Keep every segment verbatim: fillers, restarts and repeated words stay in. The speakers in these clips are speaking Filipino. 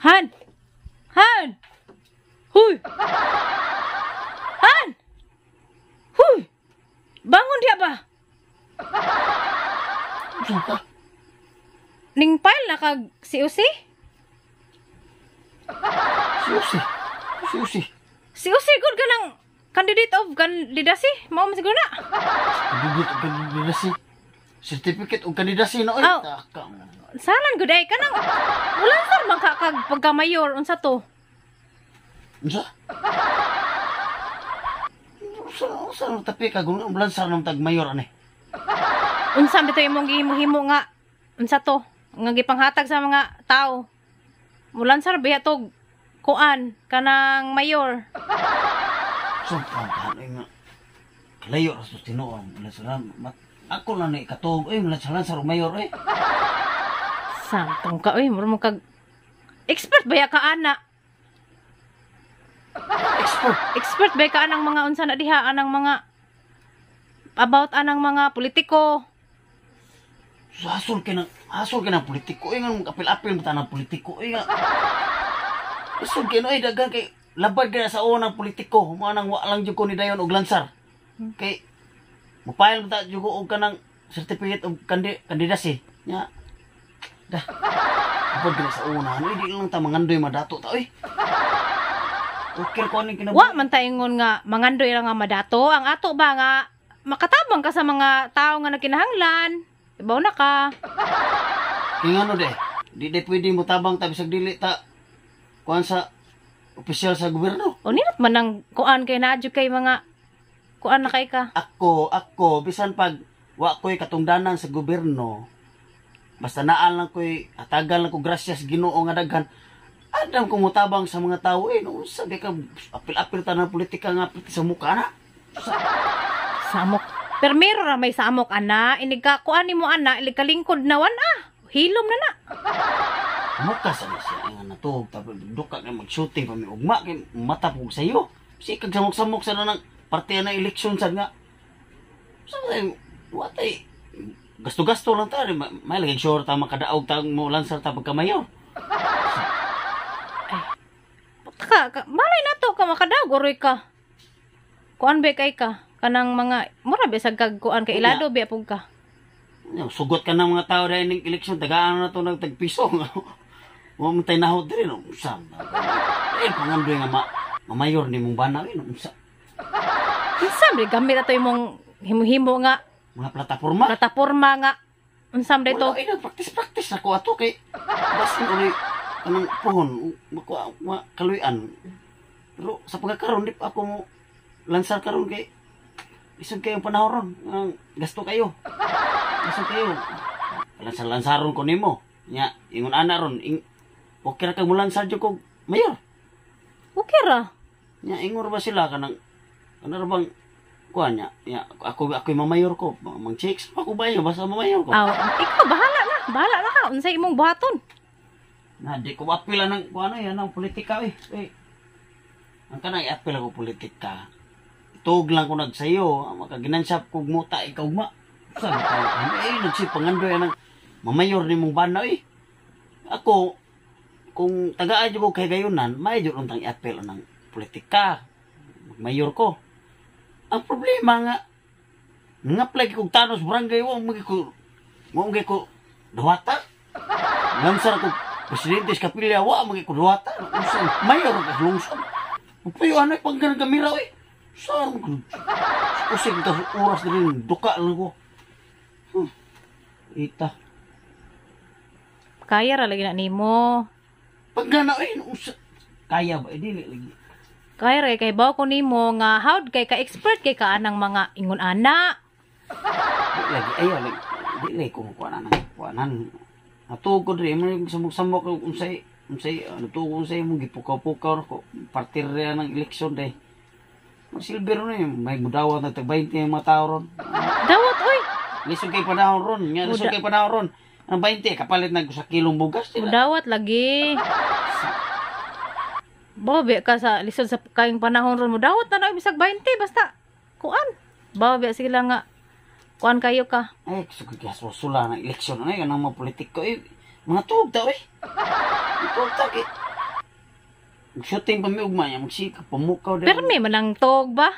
Han! Han! Huy! Han! Huy! Bangun dia ba? Ning pile na kag si Usi? Si Usi. Si Usi. Si Usi good ka ng candidate of kandidasi? Mao man siguro na. Candidate of kandidasi. Certificate of kandidasi na. Ay, Oh. taka. Salan good ay ka nang ulan sar man ka kag pagka-mayor unsa to? Unsa? Unsa? Unsa nang tapi ka? Kung ambulansar ng tag-mayor, ane? Unsa bito imong gihimo-himo nga unsa to? Nga gipanghatag sa mga tao. Ulan sar biya to kuan kanang mayor. So, ang nga. Kalayo, rasto tinuong. Ambulansar. Ako lang na ikatog. Ay, ambulansar ng mayor, eh. Santong ka oy, muro mo kag expert baya ka ana. Expert. Expert baya ka anang mga unsa na diha anang mga about anang mga politiko. So, asol ka ng, asol ka ng politiko. Ay, nga, apil-apil mo tanang politiko. Ay, nga. Asol ka na, ay, dagang kay, labad ka na sa unang politiko. Humanang walang dyan ko ni Dayon og lansar. Kay, mapayal mo ta dyan ko og ka ng certificate of kandi, kandidasi. Nya, dah. Labad ka na sa una. Ano, hindi lang ta mangandoy madato ta, oy. Okay ko aning kinabuhi. Wa man taingon nga mangandoy ra nga madato, ang ato ba nga makatabang ka sa mga tao nga nagkinahanglan. Ibaw na ka. Kaya ano de, di de pwede mo tabang tabi sa dili ta kuan sa opisyal sa gobyerno. O ninat man ang kuan kay naadyo kay mga kuan na kay ka. Ako, ako, bisan pag wa ko'y katungdanan sa gobyerno, basta naal lang ko'y atagal lang ko grasyas Ginoo nga daghan, adam ko mutabang sa mga tao eh, no, sabi ka, apil-apil ta ng politika nga apil sa mukha na. Samok. Pero meron ra may samok ana, inig ka kuan nimo ana, ilig kalingkod nawan ah. Hilom na na. Mukha sa siya nga natug, tapos duka nga mag-shooting pa may ugma, kay mata po sa iyo. Sikag samok-samok sa na ng partiya na eleksyon sad nga. Sa so, watay, gasto-gasto lang ta, may, may laging sure ta makadaog ta mo lansar ta pagkamayor. Taka, ka, malay na to ka makadaog oroy ka. Kuan ba kay ka? Kanang mga mura ba sa kag kuan kay ilado ba pug ka? Sugot ka ng mga tao dahil ng eleksyon, tagaan na ito ng tagpiso. Huwag mo tayo nahod rin. Umsa. Eh, pangandoy nga ma mamayor ni mong bana rin. Umsa. Unsam ri gamit ato imong himo-himo nga Mga plataforma. plataporma nga. Unsam dito? Wala, eh, practice-practice ako ato kay basin ulit anong puhon, makuha, makaluyan. Pero sa pagkakaroon, di pa ako mo lansar karon kay isog kayong panahon ron. Gasto kayo. Gasto kayo. Lansar-lansaron ko nimo. Nya, ingon ana ron, ing okay ra kag mulansar jud ko mayor. Okay ra. Nya, ingon ba sila kanang ano ra bang kuan nya? Nya, ako ako mamayor ko. Mang checks ako ba yo basta mamayor ko. Aw, ikaw bahala na. Bahala na ka unsay imong buhaton. Na di ko apila ng kuan yan ang politika eh. Eh. Ang kanang i-apil ako politika. Tug lang ko nagsayo, makaginansap kog muta ikaw ma. Sabi ko, eh, nagsipangandoy ng mamayor ni mong bana eh. Ako, kung tagaan ko kay gayunan, may dyan untang i-apil ng politika. Mayor ko. Ang problema nga, nga-apply kong tanos barangay, wang mga ko, wang mga ko, dawata. Lansar ko, presidente sa kapilya, wang mga ko, dawata. Mayor ka, lungsod. Upayo, ano, pang ganang kamera eh. Saan ko? Kasi kita oras na rin, duka lang ko. Hmm. Ita. Kaya ra lagi na nimo. Pag gana, eh, kaya ba? Eh, dili lagi. Kaya ra kay baw ko nimo nga howd kay ka expert kay ka anang mga ingon ana. Dili lagi, ayaw lagi. Dili ko kuha na ng kuhanan. Natugod rin, may samok-samok kung unsay, unsay, natugod unsay mo, gipukaw-pukaw ko. Partir rin ng eleksyon dahil. Silver na yun, may mudawat na tag-bainte yung mga tao ron. Dawat oy. Lisog kay panahon ron, nga lisog Muda- kay panahon ron. Ang bainte, kapalit na sa kilong bugas. Sila. Dawat lagi. Bawa ka sa lisod sa kaing panahon ron mo dawat na na bisag twenty basta kuan. Bawa sila nga kuan kayo ka. Ay, gusto ko kaya susula ng eleksyon. Ay, kanang mga politiko. Eh, mga tuog daw eh. Mga tuog daw eh. Shooting pa mi ugma niya, magsika, pamukaw din. Pero may manang tog ba?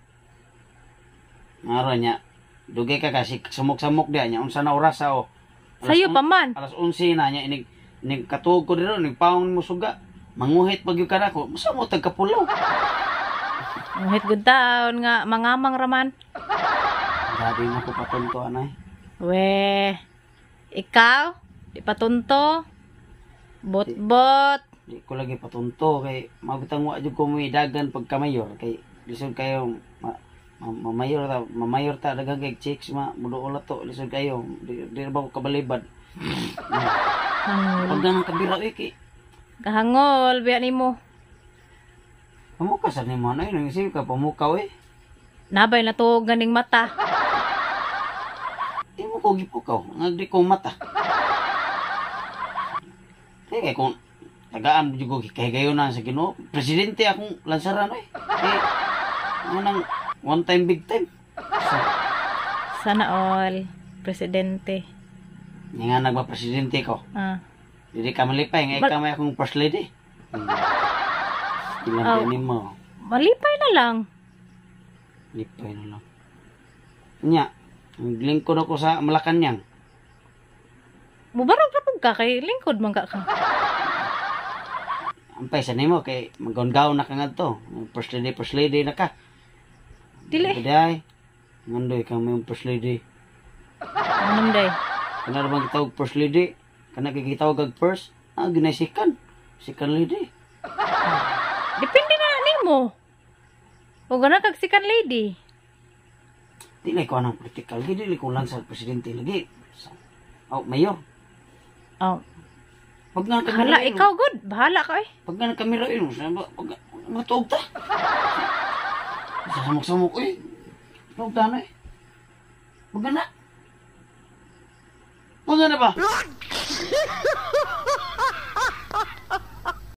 Ngaro niya, dugay ka kasi sumok-samok diya niya, unsa na oras sa o. Alas Sa'yo un- pa man. Alas onse na niya, inig, inig katuog ko dito, inig paong mo suga. Manguhit pag yung kanako, masa mo tagkapulaw. Ngit good taon nga mangamang raman. Dati na ko patunto, anay. We, ikaw, di patunto. Bot-bot. Di ko lagi patunto, kay magutang wa jud ko dagan pagka mayor, kay lisod kayo, ma, ma, mamayor ta, mamayor ta, dagang kay chicks, ma, muduola to, lisod kayo, di, di na ba ko kabalibad. Hangol. Pag ganang kabira, eh, kay, Kahangol, biya ni mo. pamuka sa ni mo, anay, nangisip ka, pamukaw eh. Nabay na to ganing mata. Di mo ko gipukaw, ngagdi ko mata. Eh, kay kung tagaan mo juga kay gayon na sa Ginoo, presidente akong lansaran eh. Eh, anang one time big time. So, Sana all, presidente. nga nagba presidente ko. Ah. Dili ka malipay, nga Mal- ikaw may akong first lady. Hmm. Ilang Oh. oh. mo. Malipay na lang. Lipay na lang. Nya, lingkod ako sa Malacanang. Mubarog na pag ka, kay lingkod man ka ka. Ampay sa nimo kay maggaw na ka nga to. First lady, first lady na ka. Dili. Day. Ngandoy ka may first lady. Anong day? Kana bang gitawag first lady? Kana gitawag kag first? Ah, ginay second. Second lady. Depende na nimo. O gana kag sikan lady. Dili ko anong political. Dili ko lang sa presidente lagi. Sa- Oh, mayor. Oh, Pag nga kami hala, rain, ikaw good. Bahala ka eh. Pag nga kami rain, sa ba pag matuog ta. Sa samok-samok eh. Tuog ta na eh. Pag nga na. Pag nga na ba?